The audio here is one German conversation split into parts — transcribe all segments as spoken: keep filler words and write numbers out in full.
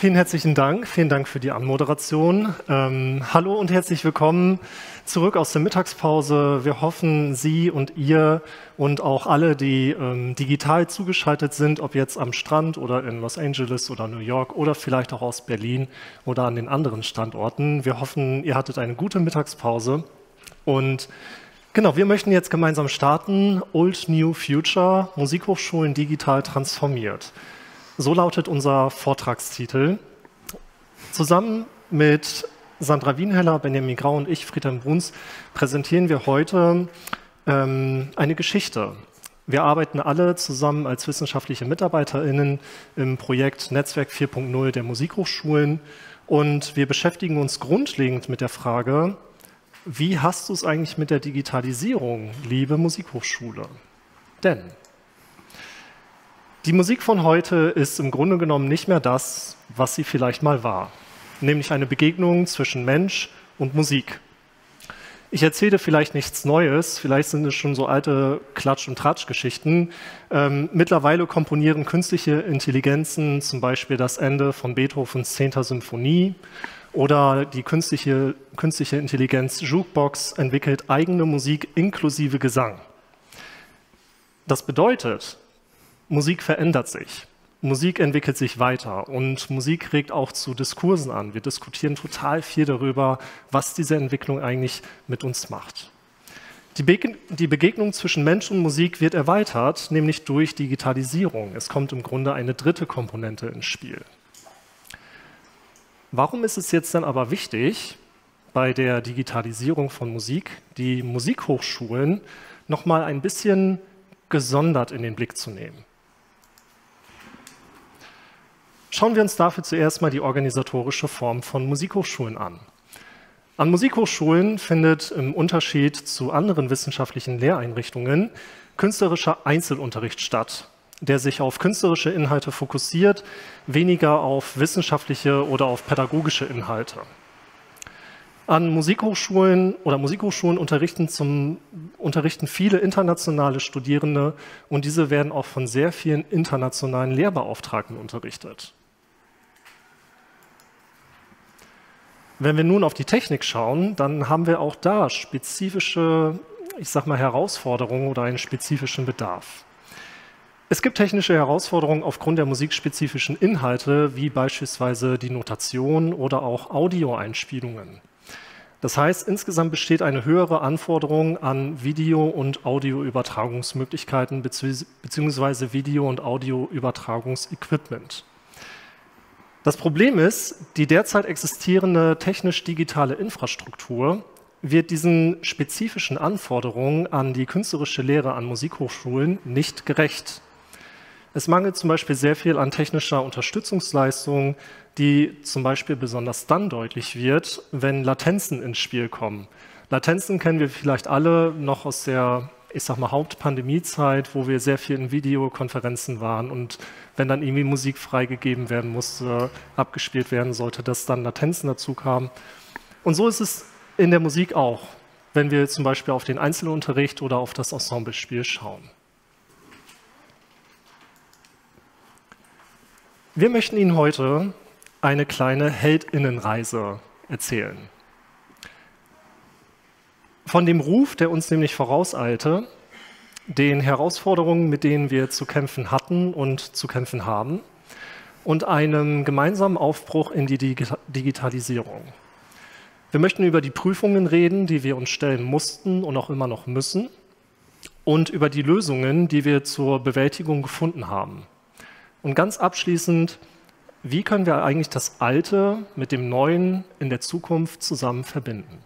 Vielen herzlichen Dank. Vielen Dank für die Anmoderation. Ähm, hallo und herzlich willkommen zurück aus der Mittagspause. Wir hoffen, Sie und ihr und auch alle, die ähm, digital zugeschaltet sind, ob jetzt am Strand oder in Los Angeles oder New York oder vielleicht auch aus Berlin oder an den anderen Standorten. Wir hoffen, ihr hattet eine gute Mittagspause. Und genau, wir möchten jetzt gemeinsam starten. Old New Future, Musikhochschulen digital transformiert. So lautet unser Vortragstitel. Zusammen mit Sandra Wienheller, Benjamin Grau und ich, Friedhelm Bruns, präsentieren wir heute ähm, eine Geschichte. Wir arbeiten alle zusammen als wissenschaftliche MitarbeiterInnen im Projekt Netzwerk vier Punkt null der Musikhochschulen und wir beschäftigen uns grundlegend mit der Frage, wie hast du es eigentlich mit der Digitalisierung, liebe Musikhochschule? Denn die Musik von heute ist im Grunde genommen nicht mehr das, was sie vielleicht mal war, nämlich eine Begegnung zwischen Mensch und Musik. Ich erzähle vielleicht nichts Neues, vielleicht sind es schon so alte Klatsch- und Tratsch-Geschichten. Ähm, mittlerweile komponieren künstliche Intelligenzen zum Beispiel das Ende von Beethovens zehnter Symphonie oder die künstliche, künstliche Intelligenz Jukebox entwickelt eigene Musik inklusive Gesang. Das bedeutet, Musik verändert sich, Musik entwickelt sich weiter und Musik regt auch zu Diskursen an. Wir diskutieren total viel darüber, was diese Entwicklung eigentlich mit uns macht. Die, Be die Begegnung zwischen Mensch und Musik wird erweitert, nämlich durch Digitalisierung. Es kommt im Grunde eine dritte Komponente ins Spiel. Warum ist es jetzt dann aber wichtig, bei der Digitalisierung von Musik die Musikhochschulen noch mal ein bisschen gesondert in den Blick zu nehmen? Schauen wir uns dafür zuerst mal die organisatorische Form von Musikhochschulen an. An Musikhochschulen findet im Unterschied zu anderen wissenschaftlichen Lehreinrichtungen künstlerischer Einzelunterricht statt, der sich auf künstlerische Inhalte fokussiert, weniger auf wissenschaftliche oder auf pädagogische Inhalte. An Musikhochschulen oder Musikhochschulen unterrichten, zum, unterrichten viele internationale Studierende und diese werden auch von sehr vielen internationalen Lehrbeauftragten unterrichtet. Wenn wir nun auf die Technik schauen, dann haben wir auch da spezifische, ich sag mal, Herausforderungen oder einen spezifischen Bedarf. Es gibt technische Herausforderungen aufgrund der musikspezifischen Inhalte, wie beispielsweise die Notation oder auch Audioeinspielungen. Das heißt, insgesamt besteht eine höhere Anforderung an Video- und Audioübertragungsmöglichkeiten bzw. Video- und Audioübertragungsequipment. Das Problem ist, die derzeit existierende technisch-digitale Infrastruktur wird diesen spezifischen Anforderungen an die künstlerische Lehre an Musikhochschulen nicht gerecht. Es mangelt zum Beispiel sehr viel an technischer Unterstützungsleistung, die zum Beispiel besonders dann deutlich wird, wenn Latenzen ins Spiel kommen. Latenzen kennen wir vielleicht alle noch aus der, ich sag mal, Hauptpandemiezeit, wo wir sehr viel in Videokonferenzen waren und wenn dann irgendwie Musik freigegeben werden musste, abgespielt werden sollte, dass dann Latenzen dazu kamen. Und so ist es in der Musik auch, wenn wir zum Beispiel auf den Einzelunterricht oder auf das Ensemblespiel schauen. Wir möchten Ihnen heute eine kleine Heldinnenreise erzählen. Von dem Ruf, der uns nämlich vorauseilte, den Herausforderungen, mit denen wir zu kämpfen hatten und zu kämpfen haben, und einem gemeinsamen Aufbruch in die Digitalisierung. Wir möchten über die Prüfungen reden, die wir uns stellen mussten und auch immer noch müssen, und über die Lösungen, die wir zur Bewältigung gefunden haben. Und ganz abschließend, wie können wir eigentlich das Alte mit dem Neuen in der Zukunft zusammen verbinden?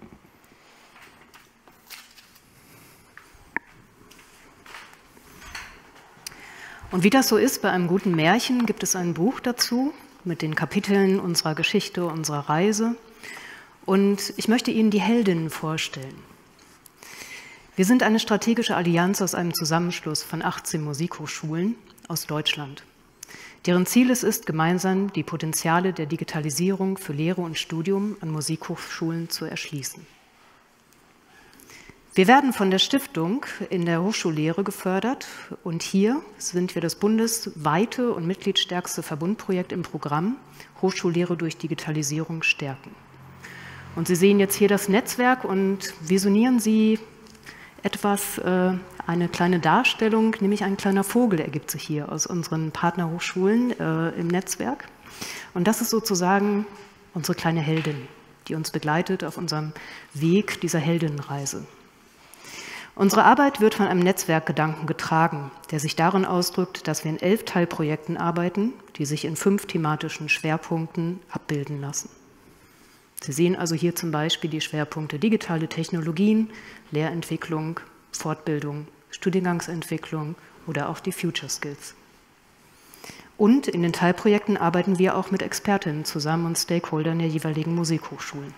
Und wie das so ist bei einem guten Märchen, gibt es ein Buch dazu mit den Kapiteln unserer Geschichte, unserer Reise. Und ich möchte Ihnen die Heldinnen vorstellen. Wir sind eine strategische Allianz aus einem Zusammenschluss von achtzehn Musikhochschulen aus Deutschland, deren Ziel es ist, gemeinsam die Potenziale der Digitalisierung für Lehre und Studium an Musikhochschulen zu erschließen. Wir werden von der Stiftung in der Hochschullehre gefördert und hier sind wir das bundesweite und mitgliedstärkste Verbundprojekt im Programm Hochschullehre durch Digitalisierung stärken. Und Sie sehen jetzt hier das Netzwerk und visionieren Sie etwas, äh, eine kleine Darstellung, nämlich ein kleiner Vogel ergibt sich hier aus unseren Partnerhochschulen äh, im Netzwerk. Und das ist sozusagen unsere kleine Heldin, die uns begleitet auf unserem Weg dieser Heldinnenreise. Unsere Arbeit wird von einem Netzwerkgedanken getragen, der sich darin ausdrückt, dass wir in elf Teilprojekten arbeiten, die sich in fünf thematischen Schwerpunkten abbilden lassen. Sie sehen also hier zum Beispiel die Schwerpunkte digitale Technologien, Lehrentwicklung, Fortbildung, Studiengangsentwicklung oder auch die Future Skills. Und in den Teilprojekten arbeiten wir auch mit Expertinnen zusammen und Stakeholdern der jeweiligen Musikhochschulen.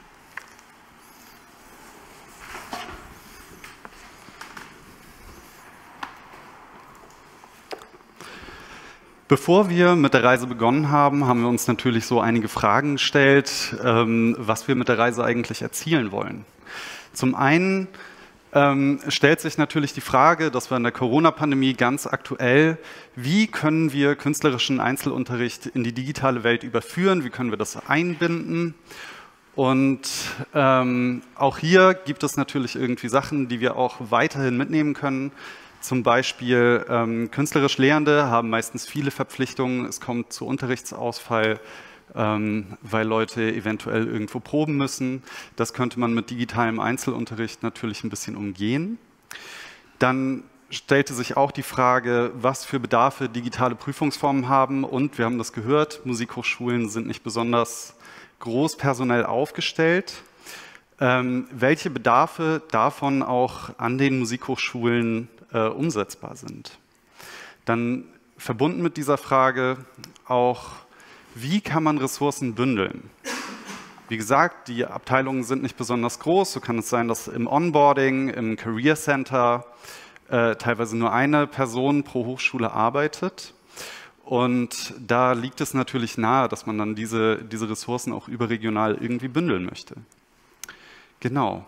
Bevor wir mit der Reise begonnen haben, haben wir uns natürlich so einige Fragen gestellt, ähm, was wir mit der Reise eigentlich erzielen wollen. Zum einen ähm, stellt sich natürlich die Frage, dass wir in der Corona-Pandemie ganz aktuell, wie können wir künstlerischen Einzelunterricht in die digitale Welt überführen, wie können wir das einbinden? Und ähm, auch hier gibt es natürlich irgendwie Sachen, die wir auch weiterhin mitnehmen können. Zum Beispiel ähm, künstlerisch Lehrende haben meistens viele Verpflichtungen, es kommt zu Unterrichtsausfall, ähm, weil Leute eventuell irgendwo proben müssen. Das könnte man mit digitalem Einzelunterricht natürlich ein bisschen umgehen. Dann stellte sich auch die Frage, was für Bedarfe digitale Prüfungsformen haben. Und wir haben das gehört, Musikhochschulen sind nicht besonders groß personell aufgestellt. Ähm, welche Bedarfe davon auch an den Musikhochschulen äh, umsetzbar sind. Dann verbunden mit dieser Frage auch, wie kann man Ressourcen bündeln? Wie gesagt, die Abteilungen sind nicht besonders groß. So kann es sein, dass im Onboarding, im Career Center äh, teilweise nur eine Person pro Hochschule arbeitet. Und da liegt es natürlich nahe, dass man dann diese, diese Ressourcen auch überregional irgendwie bündeln möchte. Genau.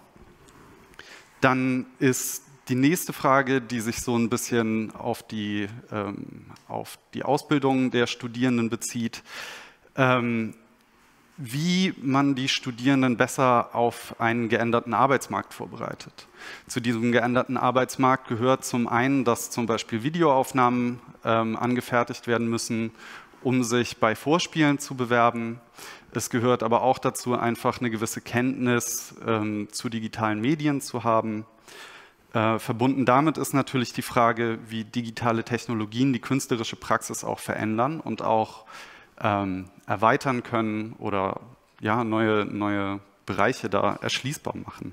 Dann ist die nächste Frage, die sich so ein bisschen auf die, ähm, auf die Ausbildung der Studierenden bezieht, ähm, wie man die Studierenden besser auf einen geänderten Arbeitsmarkt vorbereitet. Zu diesem geänderten Arbeitsmarkt gehört zum einen, dass zum Beispiel Videoaufnahmen ähm, angefertigt werden müssen, um sich bei Vorspielen zu bewerben. Es gehört aber auch dazu, einfach eine gewisse Kenntnis ähm, zu digitalen Medien zu haben. Äh, verbunden damit ist natürlich die Frage, wie digitale Technologien die künstlerische Praxis auch verändern und auch ähm, erweitern können oder ja, neue, neue Bereiche da erschließbar machen.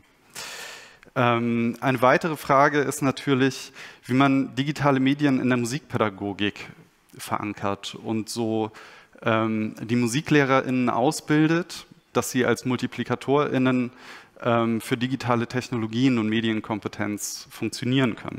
Ähm, eine weitere Frage ist natürlich, wie man digitale Medien in der Musikpädagogik verankert und so ähm, die MusiklehrerInnen ausbildet, dass sie als MultiplikatorInnen ähm, für digitale Technologien und Medienkompetenz funktionieren können.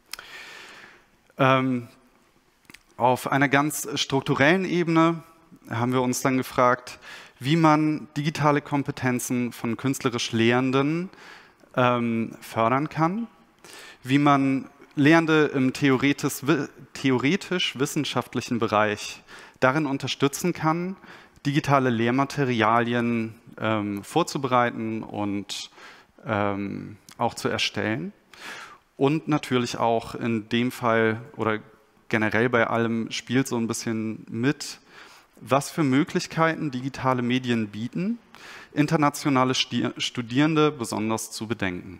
Ähm, auf einer ganz strukturellen Ebene haben wir uns dann gefragt, wie man digitale Kompetenzen von künstlerisch Lehrenden ähm, fördern kann, wie man Lehrende im theoretisch-wissenschaftlichen Bereich darin unterstützen kann, digitale Lehrmaterialien ähm, vorzubereiten und ähm, auch zu erstellen. Und natürlich auch in dem Fall oder generell bei allem spielt so ein bisschen mit, was für Möglichkeiten digitale Medien bieten, internationale Studierende besonders zu bedenken.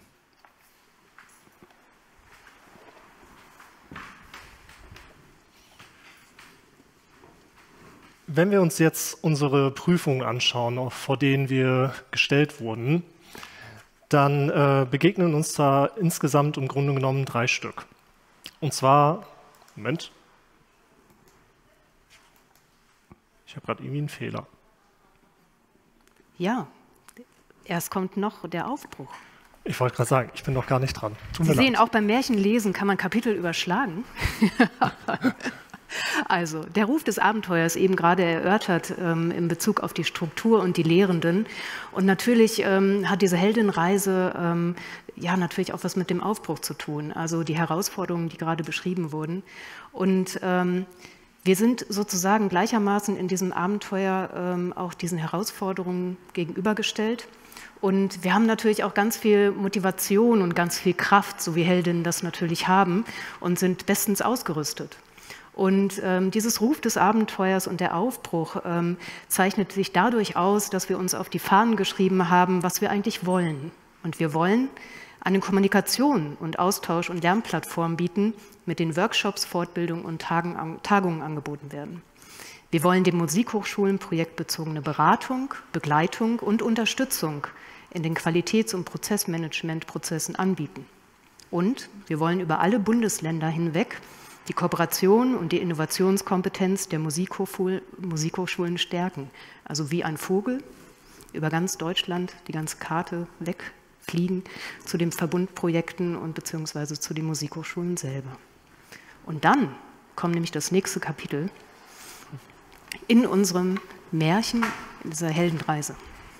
Wenn wir uns jetzt unsere Prüfungen anschauen, vor denen wir gestellt wurden, dann äh, begegnen uns da insgesamt im Grunde genommen drei Stück. Und zwar, Moment, ich habe gerade irgendwie einen Fehler. Ja, erst kommt noch der Aufbruch. Ich wollte gerade sagen, ich bin noch gar nicht dran. Sie sehen, auch beim Märchenlesen kann man Kapitel überschlagen. Also, der Ruf des Abenteuers eben gerade erörtert ähm, in Bezug auf die Struktur und die Lehrenden. Und natürlich ähm, hat diese Heldenreise ähm, ja natürlich auch was mit dem Aufbruch zu tun, also die Herausforderungen, die gerade beschrieben wurden. Und ähm, wir sind sozusagen gleichermaßen in diesem Abenteuer ähm, auch diesen Herausforderungen gegenübergestellt. Und wir haben natürlich auch ganz viel Motivation und ganz viel Kraft, so wie Heldinnen das natürlich haben, und sind bestens ausgerüstet. Und ähm, dieses Ruf des Abenteuers und der Aufbruch ähm, zeichnet sich dadurch aus, dass wir uns auf die Fahnen geschrieben haben, was wir eigentlich wollen. Und wir wollen eine Kommunikation und Austausch und Lernplattform bieten, mit den Workshops, Fortbildungen und Tagen, Tagungen angeboten werden. Wir wollen den Musikhochschulen projektbezogene Beratung, Begleitung und Unterstützung in den Qualitäts- und Prozessmanagementprozessen anbieten. Und wir wollen über alle Bundesländer hinweg die Kooperation und die Innovationskompetenz der Musikhochschul- Musikhochschulen stärken. Also wie ein Vogel über ganz Deutschland die ganze Karte wegfliegen zu den Verbundprojekten und beziehungsweise zu den Musikhochschulen selber. Und dann kommt nämlich das nächste Kapitel in unserem Märchen, in dieser Heldenreise.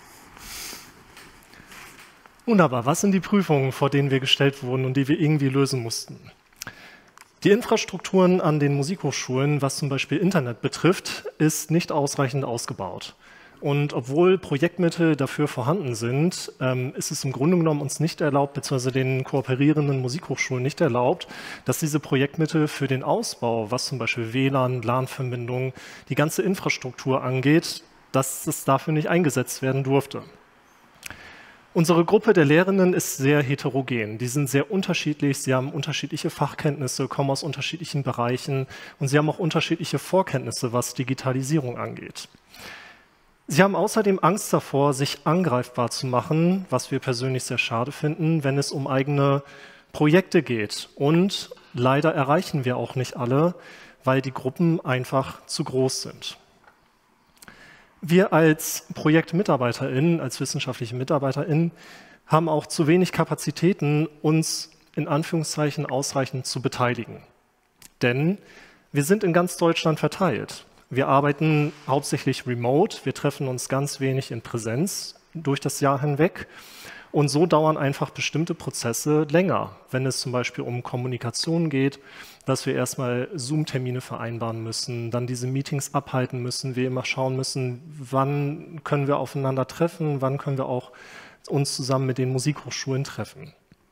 Wunderbar. Was sind die Prüfungen, vor denen wir gestellt wurden und die wir irgendwie lösen mussten? Die Infrastrukturen an den Musikhochschulen, was zum Beispiel Internet betrifft, ist nicht ausreichend ausgebaut. Und obwohl Projektmittel dafür vorhanden sind, ähm, ist es im Grunde genommen uns nicht erlaubt, beziehungsweise den kooperierenden Musikhochschulen nicht erlaubt, dass diese Projektmittel für den Ausbau, was zum Beispiel W L A N, LAN-Verbindungen, die ganze Infrastruktur angeht, dass es dafür nicht eingesetzt werden durfte. Unsere Gruppe der Lehrenden ist sehr heterogen. Die sind sehr unterschiedlich, sie haben unterschiedliche Fachkenntnisse, kommen aus unterschiedlichen Bereichen und sie haben auch unterschiedliche Vorkenntnisse, was Digitalisierung angeht. Sie haben außerdem Angst davor, sich angreifbar zu machen, was wir persönlich sehr schade finden, wenn es um eigene Projekte geht. Und leider erreichen wir auch nicht alle, weil die Gruppen einfach zu groß sind. Wir als ProjektmitarbeiterInnen, als wissenschaftliche MitarbeiterInnen, haben auch zu wenig Kapazitäten, uns in Anführungszeichen ausreichend zu beteiligen. Denn wir sind in ganz Deutschland verteilt. Wir arbeiten hauptsächlich remote, wir treffen uns ganz wenig in Präsenz durch das Jahr hinweg. Und so dauern einfach bestimmte Prozesse länger, wenn es zum Beispiel um Kommunikation geht, dass wir erstmal Zoom-Termine vereinbaren müssen, dann diese Meetings abhalten müssen, wir immer schauen müssen, wann können wir aufeinander treffen, wann können wir auch uns zusammen mit den Musikhochschulen treffen.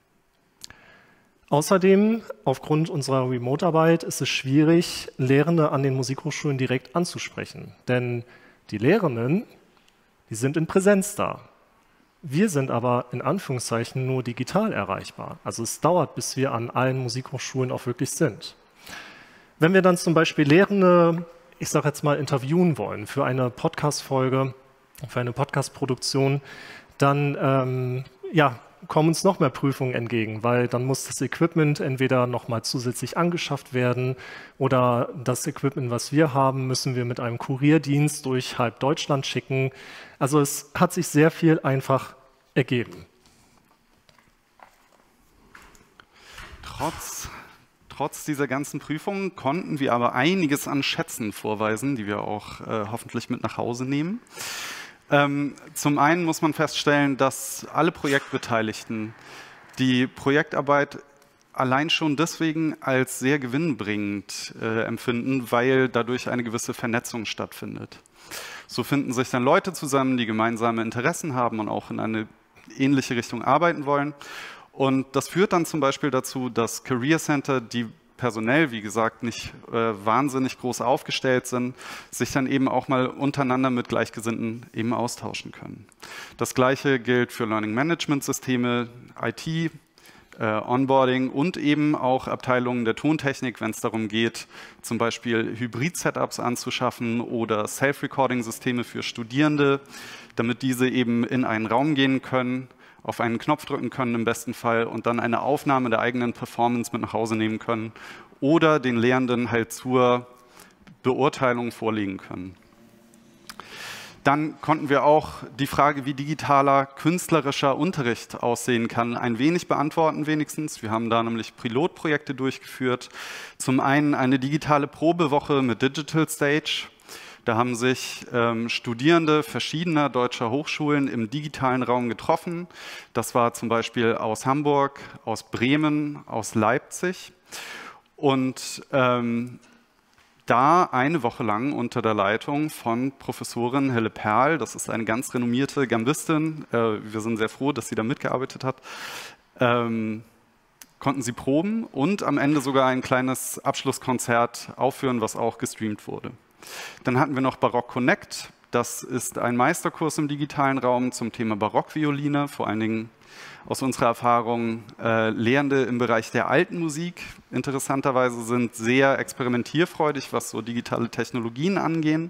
Außerdem, aufgrund unserer Remote-Arbeit ist es schwierig, Lehrende an den Musikhochschulen direkt anzusprechen, denn die Lehrenden, die sind in Präsenz da. Wir sind aber in Anführungszeichen nur digital erreichbar. Also es dauert, bis wir an allen Musikhochschulen auch wirklich sind. Wenn wir dann zum Beispiel Lehrende, ich sage jetzt mal, interviewen wollen für eine Podcast-Folge, für eine Podcast-Produktion, dann ähm, ja, kommen uns noch mehr Prüfungen entgegen, weil dann muss das Equipment entweder nochmal zusätzlich angeschafft werden oder das Equipment, was wir haben, müssen wir mit einem Kurierdienst durch halb Deutschland schicken. Also es hat sich sehr viel einfach ergeben. Trotz, trotz dieser ganzen Prüfungen konnten wir aber einiges an Schätzen vorweisen, die wir auch äh, hoffentlich mit nach Hause nehmen. Ähm, zum einen muss man feststellen, dass alle Projektbeteiligten die Projektarbeit allein schon deswegen als sehr gewinnbringend äh, empfinden, weil dadurch eine gewisse Vernetzung stattfindet. So finden sich dann Leute zusammen, die gemeinsame Interessen haben und auch in eine ähnliche Richtung arbeiten wollen. Und das führt dann zum Beispiel dazu, dass Career Center, die personell, wie gesagt, nicht äh, wahnsinnig groß aufgestellt sind, sich dann eben auch mal untereinander mit Gleichgesinnten eben austauschen können. Das Gleiche gilt für Learning Management Systeme, I T, äh, Onboarding und eben auch Abteilungen der Tontechnik, wenn es darum geht, zum Beispiel Hybrid-Setups anzuschaffen oder Self-Recording-Systeme für Studierende, damit diese eben in einen Raum gehen können, auf einen Knopf drücken können im besten Fall und dann eine Aufnahme der eigenen Performance mit nach Hause nehmen können oder den Lehrenden halt zur Beurteilung vorlegen können. Dann konnten wir auch die Frage, wie digitaler künstlerischer Unterricht aussehen kann, ein wenig beantworten wenigstens. Wir haben da nämlich Pilotprojekte durchgeführt. Zum einen eine digitale Probewoche mit Digital Stage. Da haben sich ähm, Studierende verschiedener deutscher Hochschulen im digitalen Raum getroffen. Das war zum Beispiel aus Hamburg, aus Bremen, aus Leipzig. Und ähm, da eine Woche lang unter der Leitung von Professorin Helle Perl, das ist eine ganz renommierte Gambistin, äh, wir sind sehr froh, dass sie da mitgearbeitet hat, ähm, konnten sie proben und am Ende sogar ein kleines Abschlusskonzert aufführen, was auch gestreamt wurde. Dann hatten wir noch Barock Connect. Das ist ein Meisterkurs im digitalen Raum zum Thema Barockvioline, vor allen Dingen aus unserer Erfahrung äh, Lehrende im Bereich der alten Musik interessanterweise sind sehr experimentierfreudig, was so digitale Technologien angehen.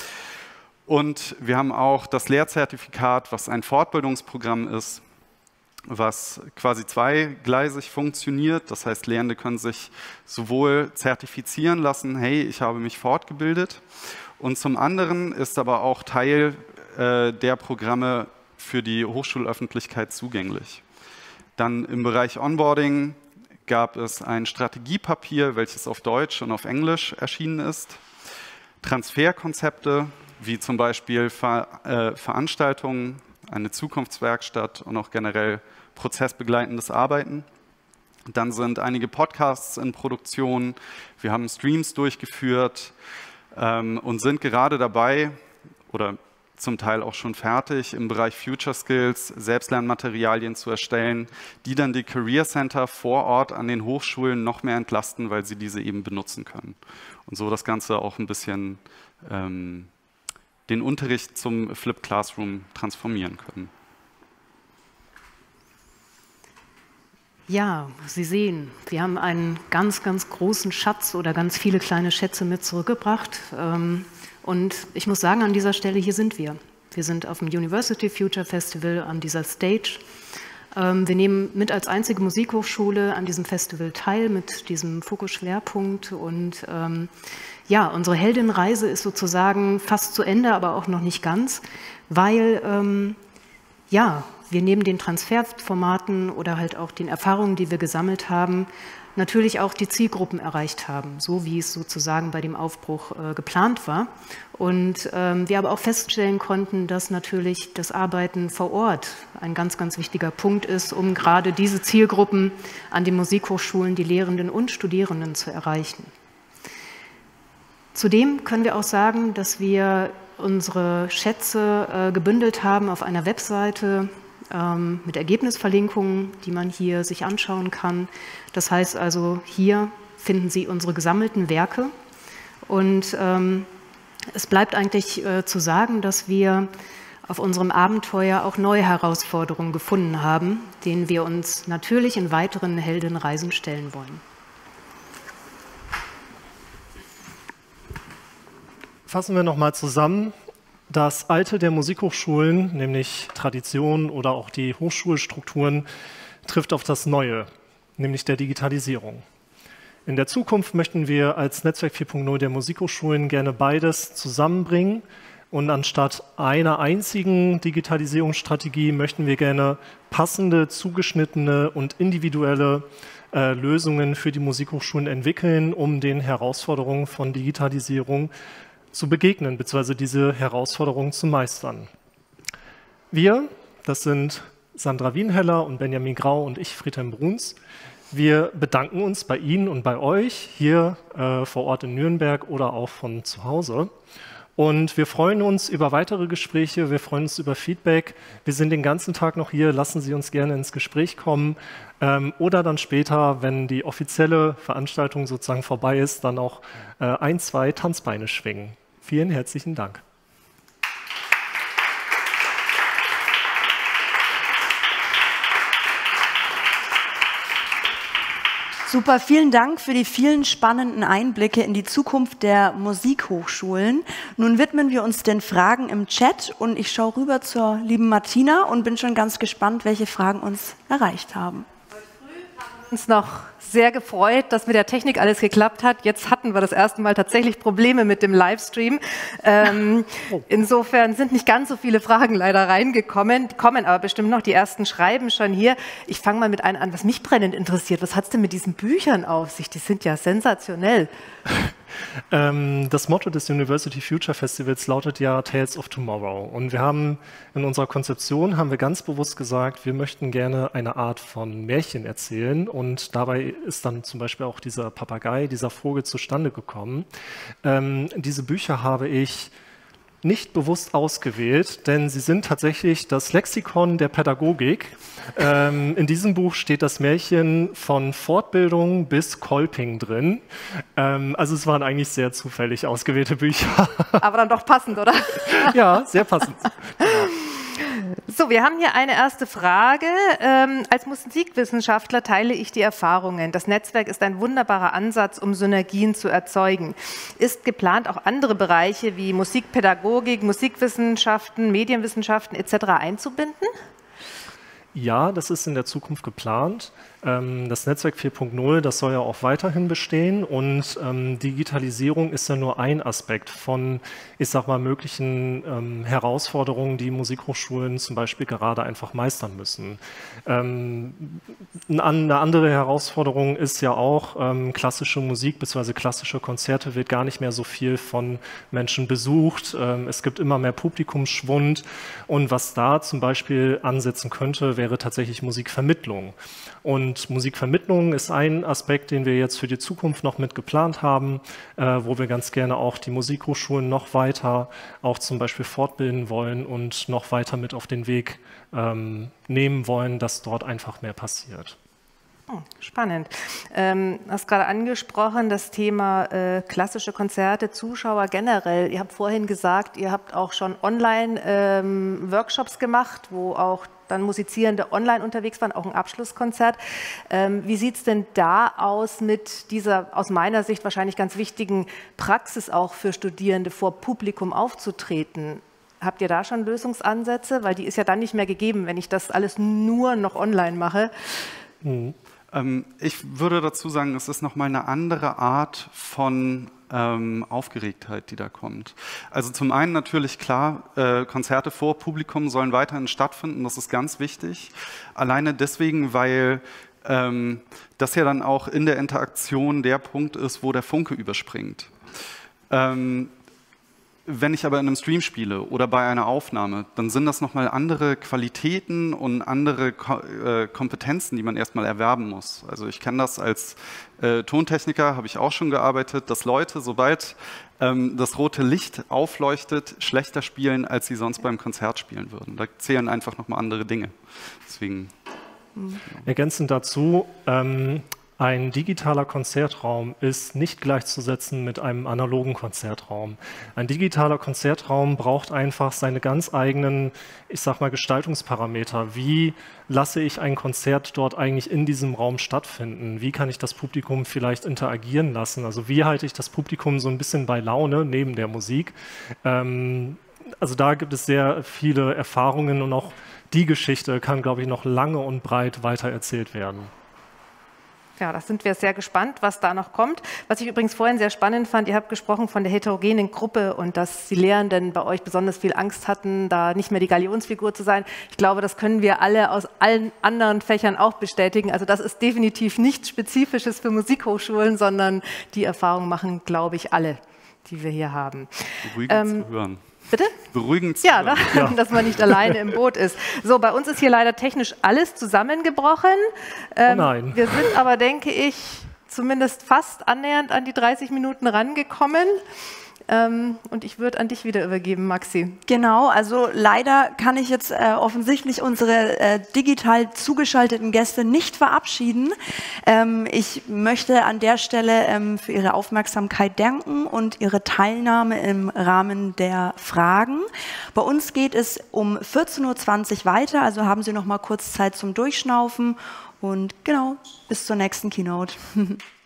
Und wir haben auch das Lehrzertifikat, was ein Fortbildungsprogramm ist, was quasi zweigleisig funktioniert. Das heißt, Lehrende können sich sowohl zertifizieren lassen, hey, ich habe mich fortgebildet, und zum anderen ist aber auch Teil äh, der Programme für die Hochschulöffentlichkeit zugänglich. Dann im Bereich Onboarding gab es ein Strategiepapier, welches auf Deutsch und auf Englisch erschienen ist. Transferkonzepte, wie zum Beispiel Ver, äh, Veranstaltungen, eine Zukunftswerkstatt und auch generell prozessbegleitendes Arbeiten. Dann sind einige Podcasts in Produktion. Wir haben Streams durchgeführt ähm, und sind gerade dabei, oder zum Teil auch schon fertig, im Bereich Future Skills Selbstlernmaterialien zu erstellen, die dann die Career Center vor Ort an den Hochschulen noch mehr entlasten, weil sie diese eben benutzen können. Und so das Ganze auch ein bisschen ähm, den Unterricht zum Flipped Classroom transformieren können. Ja, Sie sehen, wir haben einen ganz, ganz großen Schatz oder ganz viele kleine Schätze mit zurückgebracht. Und ich muss sagen, an dieser Stelle, hier sind wir. Wir sind auf dem University Future Festival an dieser Stage. Wir nehmen mit als einzige Musikhochschule an diesem Festival teil mit diesem Fokusschwerpunkt. Und ähm, ja, unsere Heldinnenreise ist sozusagen fast zu Ende, aber auch noch nicht ganz, weil ähm, ja, wir neben den Transferformaten oder halt auch den Erfahrungen, die wir gesammelt haben, natürlich auch die Zielgruppen erreicht haben, so wie es sozusagen bei dem Aufbruch äh, geplant war. Und ähm, wir aber auch feststellen konnten, dass natürlich das Arbeiten vor Ort ein ganz, ganz wichtiger Punkt ist, um gerade diese Zielgruppen an den Musikhochschulen, die Lehrenden und Studierenden zu erreichen. Zudem können wir auch sagen, dass wir unsere Schätze äh, gebündelt haben auf einer Webseite, mit Ergebnisverlinkungen, die man hier sich anschauen kann. Das heißt also, hier finden Sie unsere gesammelten Werke. Und ähm, es bleibt eigentlich äh, zu sagen, dass wir auf unserem Abenteuer auch neue Herausforderungen gefunden haben, denen wir uns natürlich in weiteren Heldinnenreisen stellen wollen. Fassen wir nochmal zusammen. Das Alte der Musikhochschulen, nämlich Tradition oder auch die Hochschulstrukturen, trifft auf das Neue, nämlich der Digitalisierung. In der Zukunft möchten wir als Netzwerk vier Punkt null der Musikhochschulen gerne beides zusammenbringen. Und anstatt einer einzigen Digitalisierungsstrategie möchten wir gerne passende, zugeschnittene und individuelle äh, Lösungen für die Musikhochschulen entwickeln, um den Herausforderungen von Digitalisierung zu begegnen, beziehungsweise diese Herausforderungen zu meistern. Wir, das sind Sandra Wienheller und Benjamin Grau und ich, Friedhelm Bruns, wir bedanken uns bei Ihnen und bei euch hier äh, vor Ort in Nürnberg oder auch von zu Hause. Und wir freuen uns über weitere Gespräche, wir freuen uns über Feedback. Wir sind den ganzen Tag noch hier, lassen Sie uns gerne ins Gespräch kommen. Ähm, oder dann später, wenn die offizielle Veranstaltung sozusagen vorbei ist, dann auch äh, ein, zwei Tanzbeine schwingen. Vielen herzlichen Dank. Super, vielen Dank für die vielen spannenden Einblicke in die Zukunft der Musikhochschulen. Nun widmen wir uns den Fragen im Chat und ich schaue rüber zur lieben Martina und bin schon ganz gespannt, welche Fragen uns erreicht haben. Heute früh haben wir uns noch sehr gefreut, dass mit der Technik alles geklappt hat. Jetzt hatten wir das erste Mal tatsächlich Probleme mit dem Livestream. Ähm, oh. Insofern sind nicht ganz so viele Fragen leider reingekommen. Die kommen aber bestimmt noch, die ersten schreiben schon hier. Ich fange mal mit einem an, was mich brennend interessiert. Was hat es denn mit diesen Büchern auf sich? Die sind ja sensationell. Ähm, das Motto des University Future Festivals lautet ja Tales of Tomorrow. Und wir haben in unserer Konzeption haben wir ganz bewusst gesagt, wir möchten gerne eine Art von Märchen erzählen. Und dabei ist dann zum Beispiel auch dieser Papagei, dieser Vogel zustande gekommen. Ähm, diese Bücher habe ich nicht bewusst ausgewählt, denn sie sind tatsächlich das Lexikon der Pädagogik. Ähm, in diesem Buch steht das Märchen von Fortbildung bis Kolping drin. Ähm, also es waren eigentlich sehr zufällig ausgewählte Bücher. Aber dann doch passend, oder? Ja, sehr passend. So, wir haben hier eine erste Frage. Ähm, als Musikwissenschaftler teile ich die Erfahrungen. Das Netzwerk ist ein wunderbarer Ansatz, um Synergien zu erzeugen. Ist geplant, auch andere Bereiche wie Musikpädagogik, Musikwissenschaften, Medienwissenschaften et cetera einzubinden? Ja, das ist in der Zukunft geplant. Das Netzwerk vier Punkt null, das soll ja auch weiterhin bestehen und ähm, Digitalisierung ist ja nur ein Aspekt von, ich sag mal, möglichen ähm, Herausforderungen, die Musikhochschulen zum Beispiel gerade einfach meistern müssen. Ähm, eine andere Herausforderung ist ja auch, ähm, klassische Musik bzw. klassische Konzerte wird gar nicht mehr so viel von Menschen besucht. Ähm, es gibt immer mehr Publikumsschwund und was da zum Beispiel ansetzen könnte, wäre tatsächlich Musikvermittlung. Und Musikvermittlung ist ein Aspekt, den wir jetzt für die Zukunft noch mit geplant haben, äh, wo wir ganz gerne auch die Musikhochschulen noch weiter auch zum Beispiel fortbilden wollen und noch weiter mit auf den Weg ähm, nehmen wollen, dass dort einfach mehr passiert. Oh, spannend. Ähm, du hast gerade angesprochen, das Thema äh, klassische Konzerte, Zuschauer generell. Ihr habt vorhin gesagt, ihr habt auch schon Online-Workshops ähm, gemacht, wo auch dann Musizierende online unterwegs waren, auch ein Abschlusskonzert. Ähm, wie sieht es denn da aus mit dieser, aus meiner Sicht wahrscheinlich ganz wichtigen Praxis auch für Studierende, vor Publikum aufzutreten? Habt ihr da schon Lösungsansätze? Weil die ist ja dann nicht mehr gegeben, wenn ich das alles nur noch online mache. Mhm. Ähm, ich würde dazu sagen, es ist nochmal eine andere Art von ähm, Aufgeregtheit, die da kommt. Also zum einen natürlich klar, äh, Konzerte vor Publikum sollen weiterhin stattfinden, das ist ganz wichtig. Alleine deswegen, weil ähm, das ja dann auch in der Interaktion der Punkt ist, wo der Funke überspringt. Ähm, Wenn ich aber in einem Stream spiele oder bei einer Aufnahme, dann sind das nochmal andere Qualitäten und andere Ko äh, Kompetenzen, die man erstmal erwerben muss. Also ich kenne das als äh, Tontechniker, habe ich auch schon gearbeitet, dass Leute, sobald ähm, das rote Licht aufleuchtet, schlechter spielen, als sie sonst beim Konzert spielen würden. Da zählen einfach nochmal andere Dinge. Deswegen. Mhm. Ergänzend dazu, ähm, ein digitaler Konzertraum ist nicht gleichzusetzen mit einem analogen Konzertraum. Ein digitaler Konzertraum braucht einfach seine ganz eigenen, ich sag mal, Gestaltungsparameter. Wie lasse ich ein Konzert dort eigentlich in diesem Raum stattfinden? Wie kann ich das Publikum vielleicht interagieren lassen? Also wie halte ich das Publikum so ein bisschen bei Laune neben der Musik? Ähm, also da gibt es sehr viele Erfahrungen und auch die Geschichte kann, glaube ich, noch lange und breit weitererzählt werden. Ja, da sind wir sehr gespannt, was da noch kommt. Was ich übrigens vorhin sehr spannend fand, ihr habt gesprochen von der heterogenen Gruppe und dass die Lehrenden bei euch besonders viel Angst hatten, da nicht mehr die Galionsfigur zu sein. Ich glaube, das können wir alle aus allen anderen Fächern auch bestätigen. Also das ist definitiv nichts Spezifisches für Musikhochschulen, sondern die Erfahrung machen, glaube ich, alle, die wir hier haben. Beruhigend ähm, zu hören. Bitte? Beruhigend zu ja, hören. Ja, dass man nicht alleine im Boot ist. So, bei uns ist hier leider technisch alles zusammengebrochen. Ähm, oh nein. Wir sind aber, denke ich, zumindest fast annähernd an die dreißig Minuten rangekommen. Ähm, und ich würde an dich wieder übergeben, Maxi. Genau, also leider kann ich jetzt äh, offensichtlich unsere äh, digital zugeschalteten Gäste nicht verabschieden. Ähm, ich möchte an der Stelle ähm, für Ihre Aufmerksamkeit danken und Ihre Teilnahme im Rahmen der Fragen. Bei uns geht es um vierzehn Uhr zwanzig weiter, also haben Sie noch mal kurz Zeit zum Durchschnaufen und genau, bis zur nächsten Keynote.